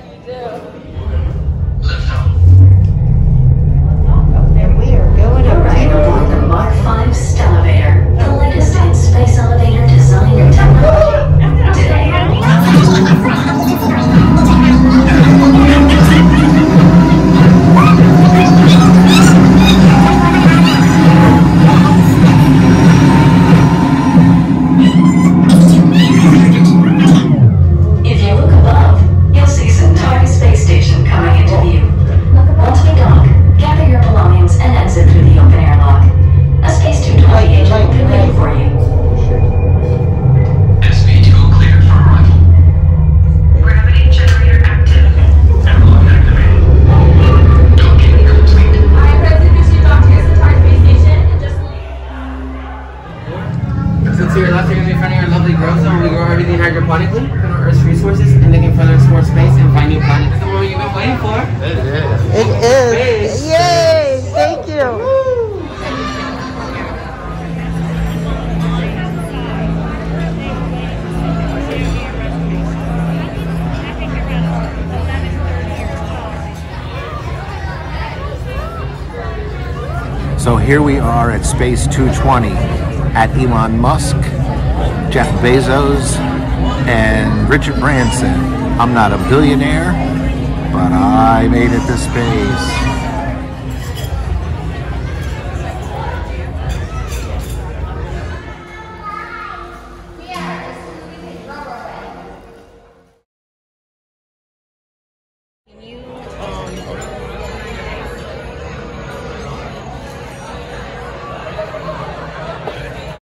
And we are going up Right aboard the Mark V Stellarator, the latest in space elevator design and technology. Today, if you look above, you'll see Centauri Space Station coming into view. Once we dock, gather your belongings and exit through the open air lock. A Space 220 agent will be waiting for you. SV2 cleared for arrival. Gravity generator active. Airlock activated. Docking complete. I have residents to dock to your Centauri Space Station and just So to your left, you're going to be finding our lovely growth zone. We grow everything hydroponically from our Earth's resources and they can further explore space and find new planets. The moment you've been waiting for. It is. Yay! Thank you. So here we are at Space 220 at Elon Musk, Jeff Bezos, and Richard Branson. I'm not a billionaire, but I made it to space.